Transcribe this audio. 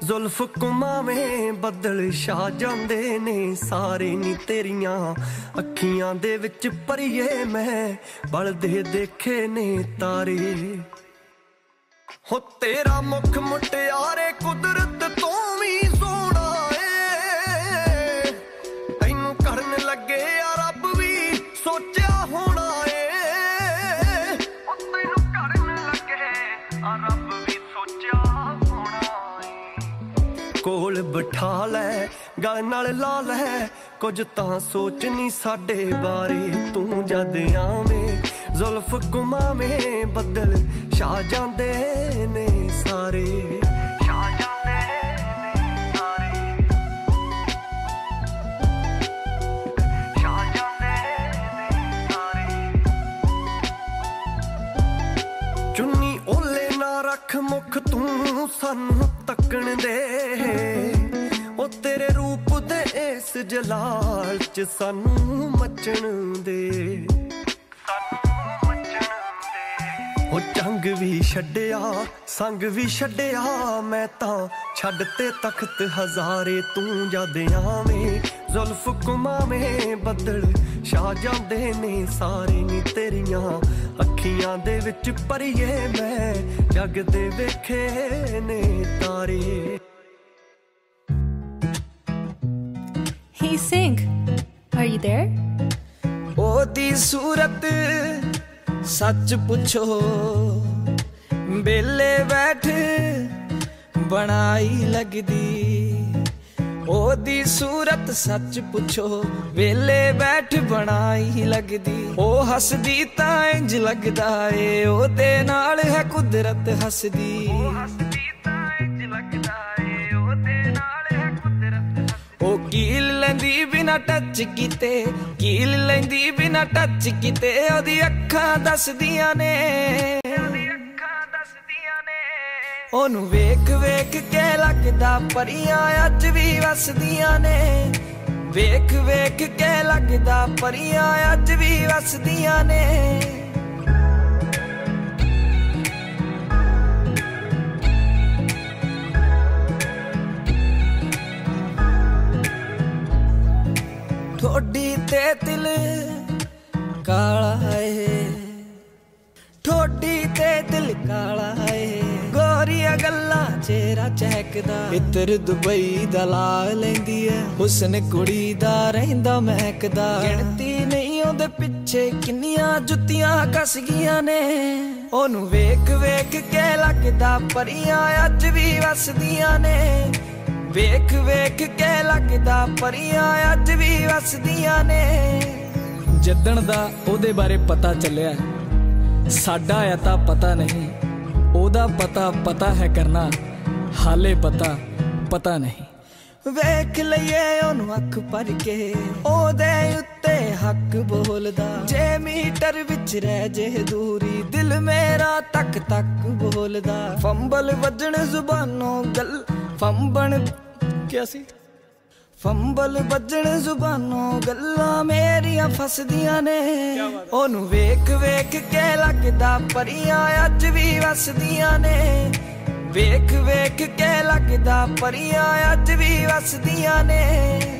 जुल्फ घुमावें बदल छा जांदे ने सारे नी तेरियां अखियां दे विच परिए मैं बलदे देखे ने तारे हो तेरा मुख मुटियारे कुदरत तो भी सोना ए तैनू करन लगे या रब भी सोचा होना ए तैनू करन लगे या रब भी सोचा होना ए कोल बिठा लै गल नाल ला लै कुछ तां सोच नी साडे बारे तू जद आवें जुल्फ घुमावें बदल छा जांदे ने सारे छा जांदे ने सारे छा जांदे ने सारे चुन्नी ओले ना रख मुख तू सानू तकण दे ओ तेरे रूप दे इस जलाल च सानू मचण दे जंग भी छड्डिया संग भी छड्डिया मैं तां छड्ड ते तख्त हजारे तू जद आवें जुल्फ घुमावें बदल छा जांदे ने सारे नी तेरियां अखियां दे विच परिए मैं जग दे वेखे ने तारे Hey Singh, are you there? ओदी सूरत सच पुछो बेले बैठ बनाई लगदी ओदी सूरत सच पुछो वेले बैठ बनाई लगदी ओ हसदी तां इंज लगदा ए ओदे नाल है कुदरत हसदी ओ कील लैंदी बिना टच कीते कील लैंदी बिना टच कीते ओदी अखां दसदियां ने ओनू वेख वेख के लगदा परियां अज भी वसदियां ने वेख वेख के लगदा परियां अज भी वसदियां ने ठोडी ते दिल काला है ठोडी ते दिल काला है गोरिया गल्ला चेहरा चहकदा इतर दुबई दा ला लैंदी है हुस्न कुड़ी दा रहिंदा महकदा गिणती नहीं ओदे पिछे किन्नियां जुत्तियां कस गियां ने ओनू वेख वेख के लगदा परियां अज भी वसदियां ने वेख वेख के लगदा परियां अज भी वसदियां ने जदन दा ओदे बारे पता चलिया साडा है तां पता नहीं ओदा पता पता है करना हाले पता नहीं वेख लइए ओनू अख भर के ओदे उत्ते हक बोलदा जे मीटर विच रह जे दूरी दिल मेरा तक तक बोलदा फंबल वजन जुबानों गल फंबन क्या सी फंबल बजन जुबानों गल्ला मेरियां फसदियां ने ओनू वेख वेख के लगदा परियां अज भी वसदियां ने वेख वेख के लगदा परियां अज भी वसदियां ने